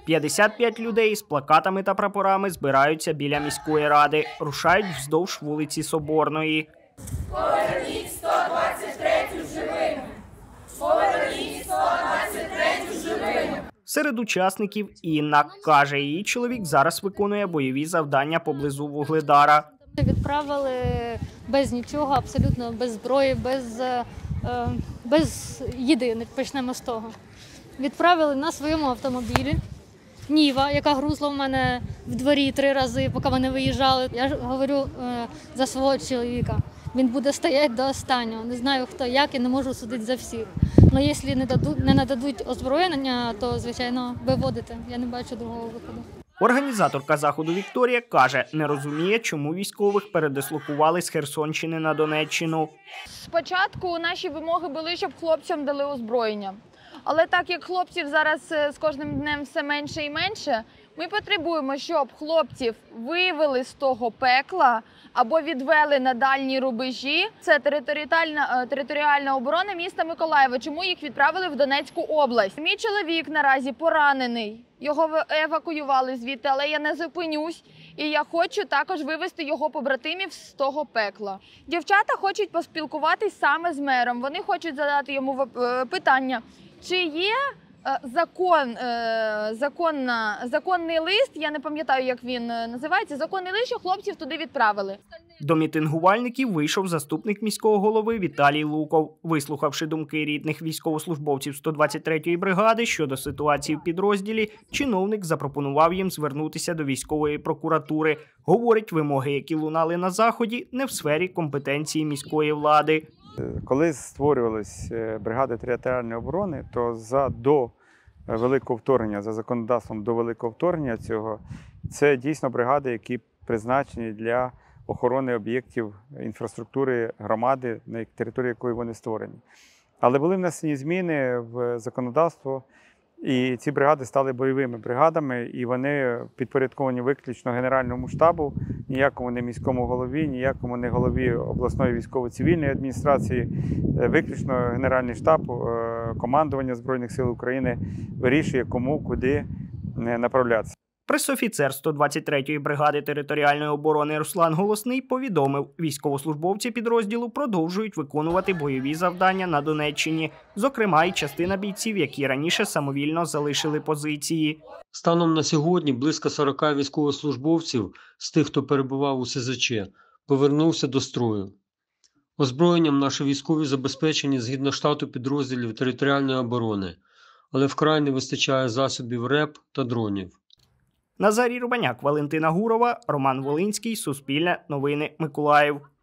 55 людей з плакатами та прапорами збираються біля міської ради, рушають вздовж вулиці Соборної. Поверніть 123-ю живими! Поверніть 123-ю живими! Серед учасників Інна. Каже, її чоловік зараз виконує бойові завдання поблизу Вугледара. Відправили без нічого, абсолютно без зброї, без їди, почнемо з того. Відправили на своєму автомобілі. Ніва, яка грузла в мене в дворі 3 рази, поки вони виїжджали. Я ж говорю за свого чоловіка. Він буде стояти до останнього. Не знаю, хто як, і не можу судити за всіх. Але якщо не нададуть озброєння, то, звичайно, виводити. Я не бачу другого виходу. Організаторка заходу Вікторія каже, не розуміє, чому військових передислокували з Херсонщини на Донеччину. Спочатку наші вимоги були, щоб хлопцям дали озброєння. Але так як хлопців зараз з кожним днем все менше і менше, ми потребуємо, щоб хлопців вивели з того пекла або відвели на дальні рубежі. Це територіальна оборона міста Миколаєва. Чому їх відправили в Донецьку область? Мій чоловік наразі поранений. Його евакуювали звідти, але я не зупинюсь. І я хочу також вивести його побратимів з того пекла. Дівчата хочуть поспілкуватись саме з мером. Вони хочуть задати йому питання, чи є законний лист, я не пам'ятаю, як він називається, законний лист, що хлопців туди відправили. До мітингувальників вийшов заступник міського голови Віталій Луков. Вислухавши думки рідних військовослужбовців 123-ї бригади щодо ситуації в підрозділі, чиновник запропонував їм звернутися до військової прокуратури. Говорить, вимоги, які лунали на Заході, не в сфері компетенції міської влади. Коли створювалась бригада територіальної оборони, то до великого вторгнення, за законодавством до великого вторгнення цього, це дійсно бригади, які призначені для охорони об'єктів інфраструктури громади, на території якої вони створені. Але були внесені зміни в законодавство, і ці бригади стали бойовими бригадами, і вони підпорядковані виключно Генеральному штабу, ніякому не міському голові, ніякому не голові обласної військово-цивільної адміністрації, виключно Генеральний штаб, командування Збройних сил України вирішує, кому, куди направлятися. Пресофіцер 123-ї бригади територіальної оборони Руслан Голосний повідомив, військовослужбовці підрозділу продовжують виконувати бойові завдання на Донеччині. Зокрема, і частина бійців, які раніше самовільно залишили позиції. Станом на сьогодні близько 40 військовослужбовців з тих, хто перебував у СЗЧ, повернувся до строю. Озброєнням наші військові забезпечені згідно штату підрозділів територіальної оборони, але вкрай не вистачає засобів РЕП та дронів. Назарій Рубаняк, Валентина Гурова, Роман Волинський, Суспільне новини, Миколаїв.